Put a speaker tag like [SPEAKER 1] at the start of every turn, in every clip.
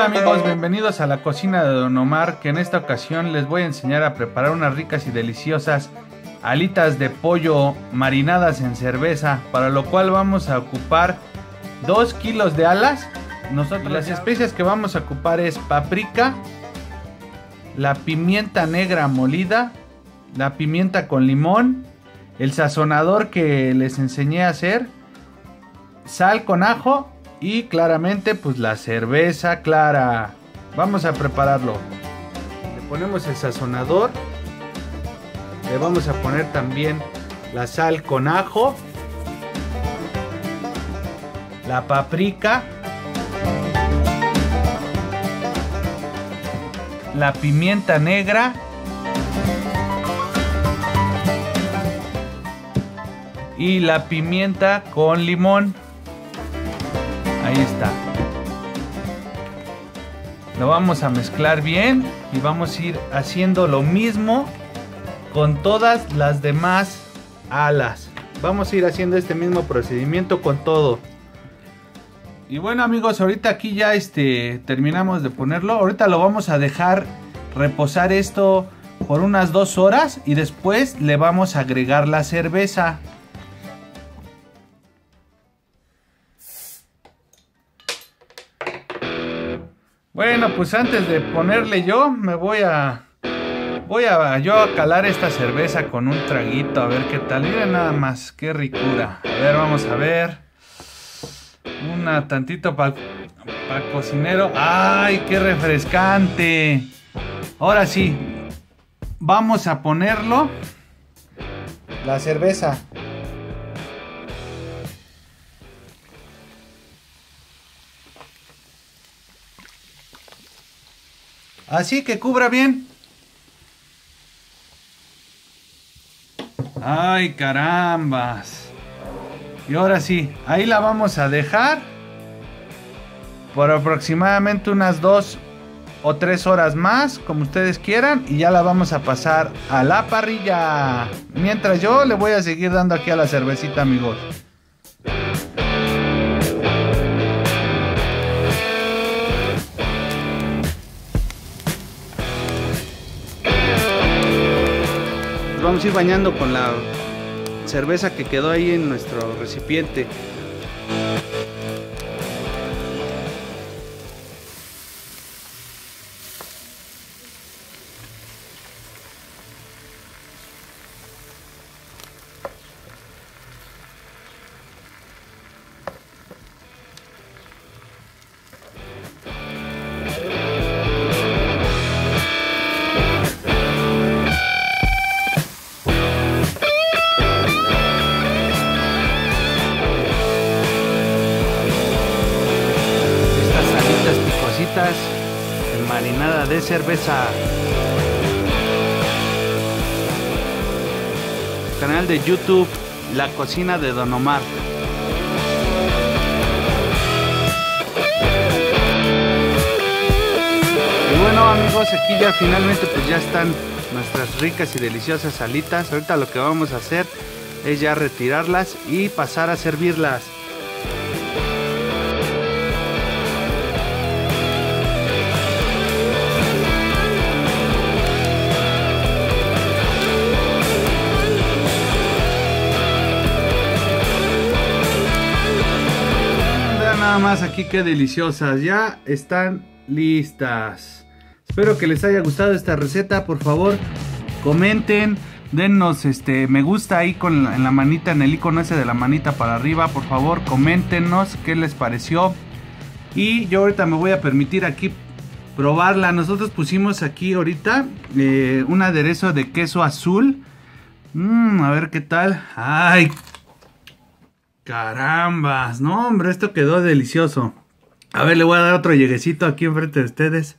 [SPEAKER 1] Hola amigos, bienvenidos a la cocina de Don Omar, que en esta ocasión les voy a enseñar a preparar unas ricas y deliciosas alitas de pollo marinadas en cerveza, para lo cual vamos a ocupar 2 kilos de alas. Las especias que vamos a ocupar es paprika, la pimienta negra molida, la pimienta con limón, el sazonador que les enseñé a hacer, sal con ajo y claramente pues la cerveza clara. Vamos a prepararlo. Le ponemos el sazonador, le vamos a poner también la sal con ajo, la paprika, la pimienta negra y la pimienta con limón. Ahí está. Lo vamos a mezclar bien y vamos a ir haciendo lo mismo con todas las demás alas. Vamos a ir haciendo este mismo procedimiento con todo. Y bueno amigos, ahorita aquí ya terminamos de ponerlo. Ahorita lo vamos a dejar reposar esto por unas 2 horas y después le vamos a agregar la cerveza. Bueno, pues antes de ponerle yo, me voy a calar esta cerveza con un traguito, a ver qué tal. Miren nada más, qué ricura. A ver, vamos a ver. Una tantito para cocinero. ¡Ay, qué refrescante! Ahora sí, vamos a ponerlo. La cerveza. Así que cubra bien. Ay, carambas. Y ahora sí, ahí la vamos a dejar por aproximadamente unas 2 o 3 horas más, como ustedes quieran, y ya la vamos a pasar a la parrilla. Mientras yo le voy a seguir dando aquí a la cervecita, amigos. Vamos a ir bañando con la cerveza que quedó ahí en nuestro recipiente. En marinada de cerveza. Canal de YouTube La Cocina de Don Omar. Y bueno amigos, aquí ya finalmente pues ya están nuestras ricas y deliciosas alitas. Ahorita lo que vamos a hacer es ya retirarlas y pasar a servirlas. Nada más aquí, qué deliciosas, ya están listas. Espero que les haya gustado esta receta. Por favor comenten, dennos me gusta ahí en la manita, en el icono ese de la manita para arriba. Por favor coméntenos qué les pareció. Y yo ahorita me voy a permitir aquí probarla. Nosotros pusimos aquí ahorita un aderezo de queso azul. A ver qué tal. Ay, carambas, no hombre, esto quedó delicioso. A ver, le voy a dar otro lleguecito aquí enfrente de ustedes.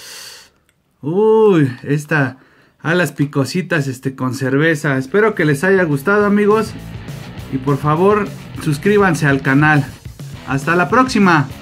[SPEAKER 1] Uy, a las picositas con cerveza. Espero que les haya gustado amigos. Y por favor, suscríbanse al canal. Hasta la próxima.